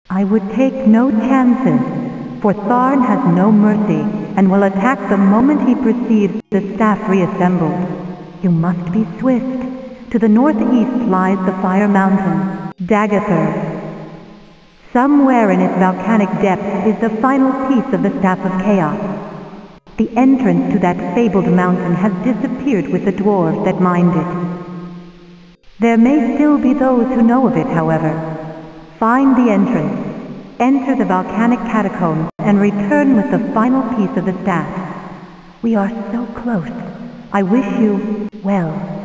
I would take no chances, for Tharn has no mercy, and will attack the moment he perceives the staff reassembled. You must be swift. To the northeast lies the Fire Mountain, Dagather. Somewhere in its volcanic depths is the final piece of the Staff of Chaos. The entrance to that fabled mountain has disappeared with the dwarves that mined it. There may still be those who know of it, however. Find the entrance, enter the volcanic catacombs, and return with the final piece of the staff. We are so close. I wish you well.